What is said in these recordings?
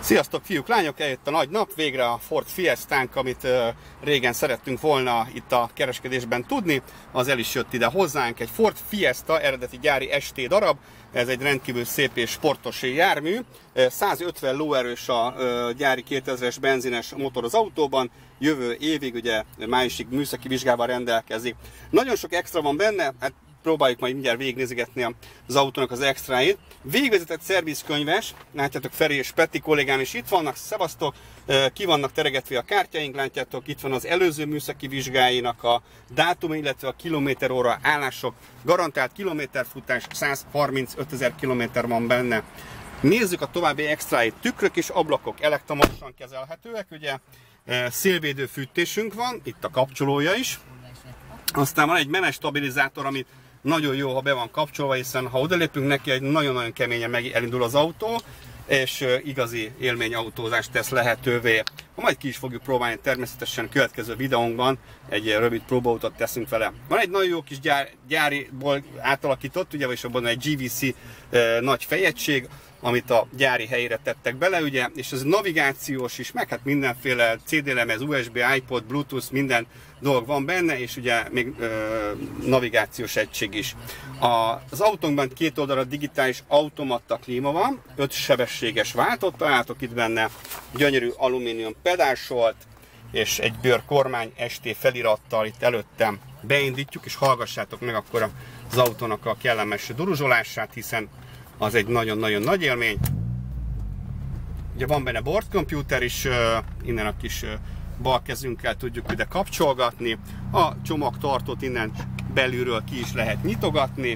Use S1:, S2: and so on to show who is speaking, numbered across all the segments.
S1: Sziasztok fiúk, lányok, eljött a nagy nap, végre a Ford Fiestánk, amit régen szerettünk volna itt a kereskedésben tudni, az el is jött ide hozzánk. Egy Ford Fiesta, eredeti gyári ST darab, ez egy rendkívül szép és sportos jármű, 150 lóerős a gyári 2000-es benzines motor az autóban, jövő évig, ugye májusig műszaki vizsgával rendelkezik. Nagyon sok extra van benne, hát próbáljuk majd mindjárt végignézegetni az autónak az extráit. Végvezetett szervizkönyves, látjátok, Feri és Peti kollégám is itt vannak, szevasztok, ki vannak teregetve a kártyáink, látjátok, itt van az előző műszaki vizsgáinak a dátum, illetve a kilométeróra állások, garantált kilométerfutás, 135 000 kilométer van benne. Nézzük a további extráit, tükrök és ablakok elektromosan kezelhetőek, ugye szélvédő fűtésünk van, itt a kapcsolója is. Aztán van egy menetstabilizátor, amit nagyon jó, ha be van kapcsolva, hiszen ha odalépünk neki, egy nagyon-nagyon keményen elindul az autó, és igazi élményautózást tesz lehetővé. Majd ki is fogjuk próbálni, természetesen a következő videónkban egy rövid próbautat teszünk vele. Van egy nagyon jó kis gyáriból átalakított, ugye, vagyis abban egy GVC nagy fejegység, amit a gyári helyére tettek bele, ugye, és ez navigációs is, meg hát mindenféle CD-lemez, USB, iPod, Bluetooth, minden dolog van benne, és ugye még navigációs egység is. Az autónkban két oldalra digitális automata klíma van, 5 sebességes váltót találtok itt benne, gyönyörű alumínium pedálsolt, és egy bőr kormány ST felirattal itt előttem beindítjuk, és hallgassátok meg akkor az autónak a kellemes duruzsolását, hiszen az egy nagyon-nagyon nagy élmény. Ugye van benne bordkomputer is, innen a kis bal kezünkkel tudjuk ide kapcsolgatni. A csomagtartót innen belülről ki is lehet nyitogatni.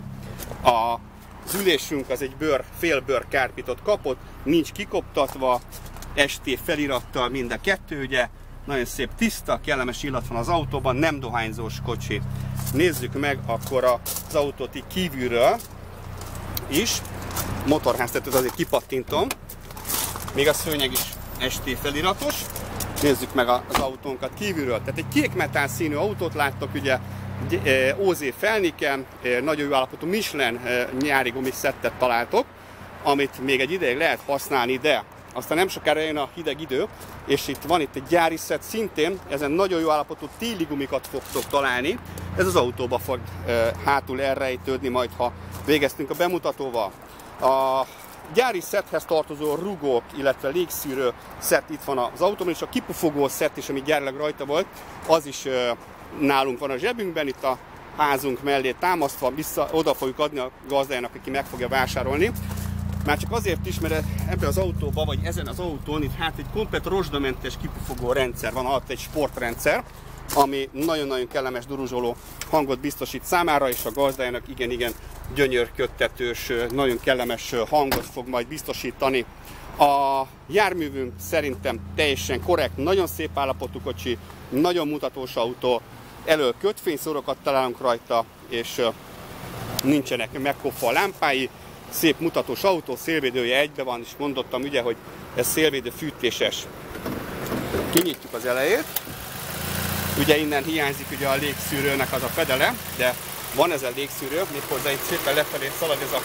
S1: Az ülésünk az egy félbőr kárpitot kapott, nincs kikoptatva, ST felirattal mind a kettő, ugye. Nagyon szép, tiszta, kellemes illat van az autóban, nem dohányzós kocsi. Nézzük meg akkor az autót így kívülről is. Motorháztetőt azért kipattintom, még a szőnyeg is ST feliratos. Nézzük meg az autónkat kívülről. Tehát egy kék metál színű autót láttok, ugye OZ felniken, nagyon jó állapotú Michelin nyári gumiszettet találtok, amit még egy ideig lehet használni, de aztán nem sokára jön a hideg idő, és itt van egy gyári szett szintén, ezen nagyon jó állapotú téli gumikat fogtok találni. Ez az autóba fog hátul elrejtődni majd, ha végeztünk a bemutatóval. A gyári szetthez tartozó rugók, illetve légszűrő szett itt van az autóban, és a kipufogó szett is, ami gyárilag rajta volt, az is nálunk van a zsebünkben, itt a házunk mellé támasztva, oda fogjuk adni a gazdájának, aki meg fogja vásárolni. Már csak azért is, mert ebben az autóban, vagy ezen az autón itt hát egy komplett rozsdamentes kipufogó rendszer van, alatt egy sportrendszer, ami nagyon-nagyon kellemes duruzsoló hangot biztosít számára, és a gazdájának igen-igen gyönyörködtetős, nagyon kellemes hangot fog majd biztosítani. A járművünk szerintem teljesen korrekt, nagyon szép állapotú kocsi, nagyon mutatós autó, elől kötfényszórókat találunk rajta, és nincsenek megkopva a lámpái, szép mutatós autó, szélvédője egybe van, és mondottam ugye, hogy ez szélvédő fűtéses. Kinyitjuk az elejét. Ugye innen hiányzik ugye a légszűrőnek az a fedele, de van ez a légszűrő, méghozzá itt szépen lefelé szalad ez a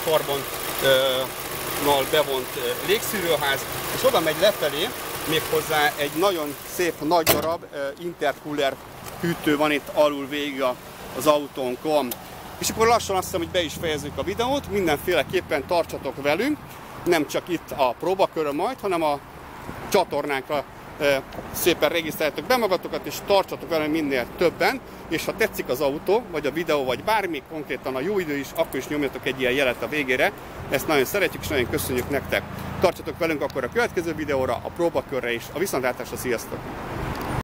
S1: karbonnal bevont légszűrőház, és oda megy lefelé, méghozzá egy nagyon szép nagy darab intercooler hűtő van itt alul végig az autónkon. És akkor lassan azt hiszem, hogy be is fejezzük a videót, mindenféleképpen tartsatok velünk, nem csak itt a próbakörön majd, hanem a csatornánkra szépen regisztráljátok be magatokat, és tartsatok velem minél többen, és ha tetszik az autó, vagy a videó, vagy bármi, konkrétan a jó idő is, akkor is nyomjatok egy ilyen jelet a végére, ezt nagyon szeretjük, és nagyon köszönjük nektek. Tartsatok velünk akkor a következő videóra, a próbakörre is, a viszontlátásra, sziasztok!